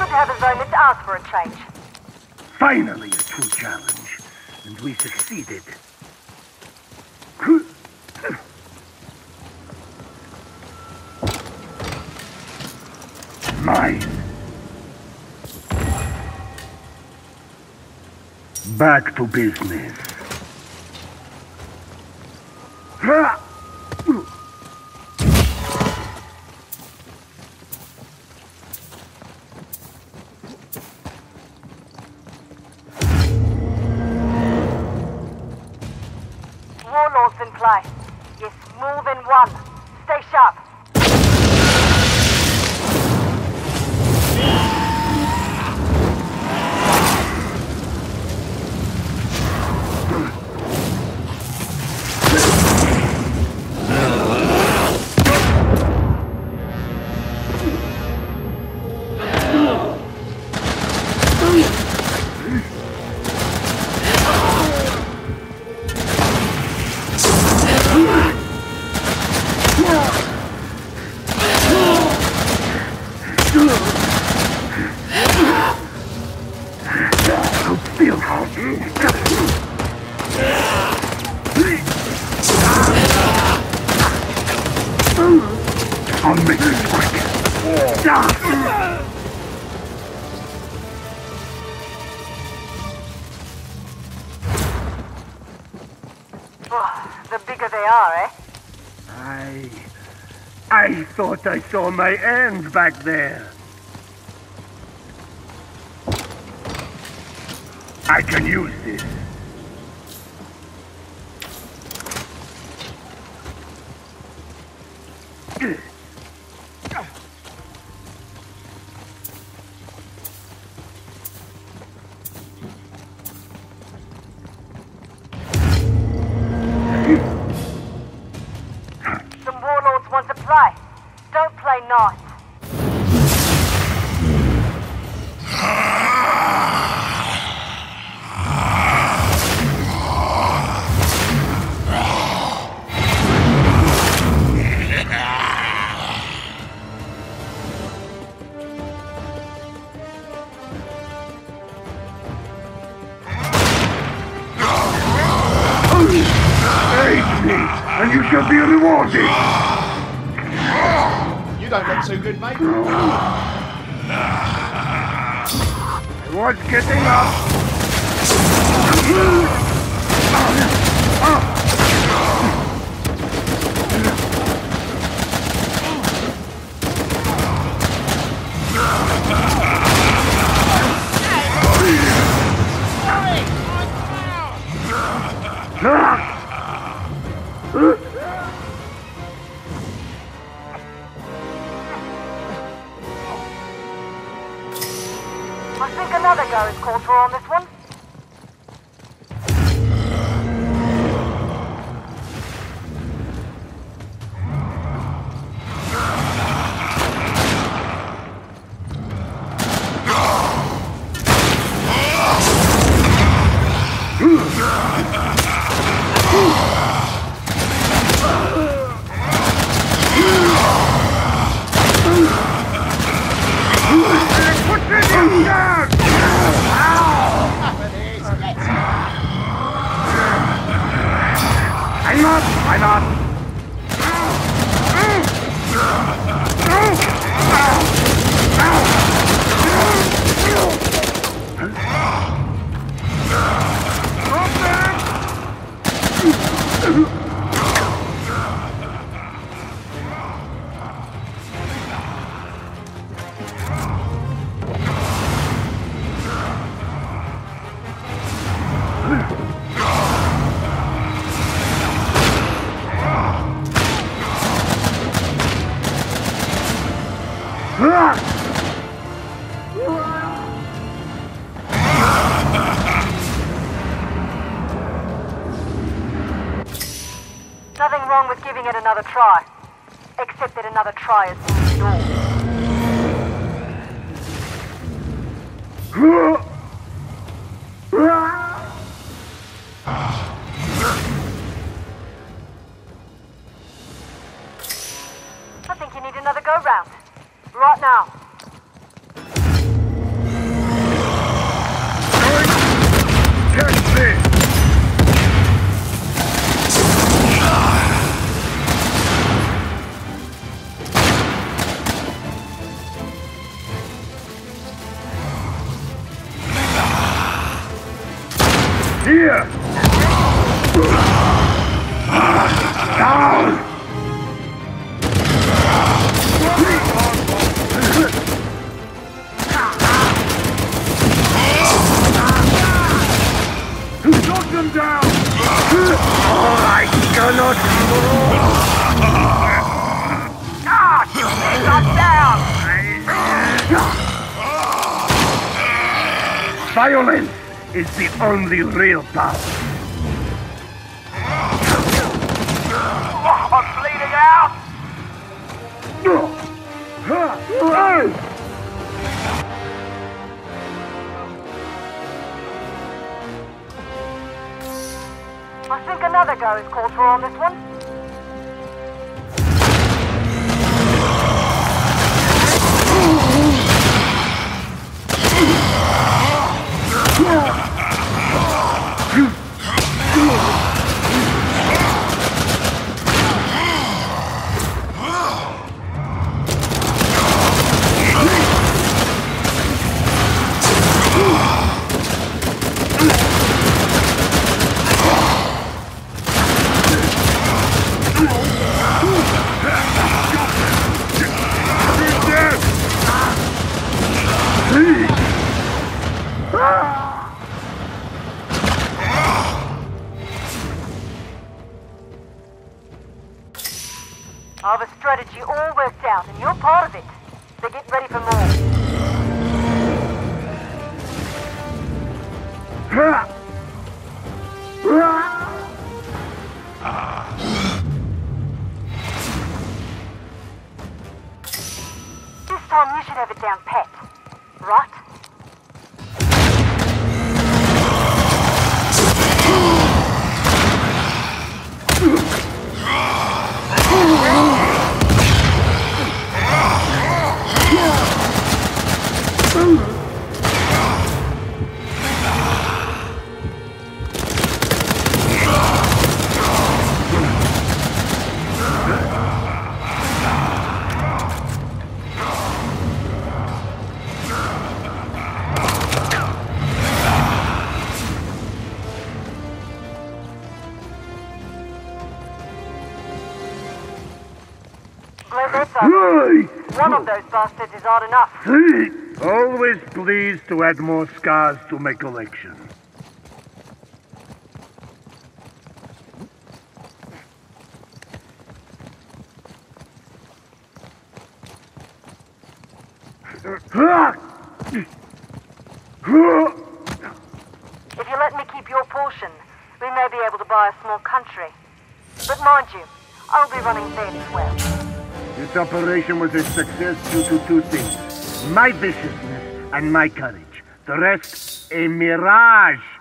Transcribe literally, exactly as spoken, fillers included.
to have a zone that's ours for a change. Finally a true challenge, and we succeeded. Mine. Back to business. Warlords in play. Yes, more than one. Stay sharp. I'll make this quick. Oh, the bigger they are, eh? I... I thought I saw my end back there. I can use this. Some warlords want to play. Don't play nice. Aid me, and you shall be rewarded. You don't look too good, mate. I was getting I think another go is called for on this one. I'm up! I'm up! Nothing wrong with giving it another try. Except that another try is I think you need another go round. Right now. Catch this! Here! Down! Knock them down! Oh, I cannot move! Ah! Knock down! Violence is the only real power. Oh, I'm bleeding out! I think another go is called for on this one. I have a strategy all worked out, and you're part of it. So get ready for more. This time you should have it down pat, right? One of those bastards is hard enough. Always pleased to add more scars to my collection. If you let me keep your portion, we may be able to buy a small country. But mind you, I'll be running that as well. This operation was a success due to two things. My viciousness and my courage. The rest, a mirage.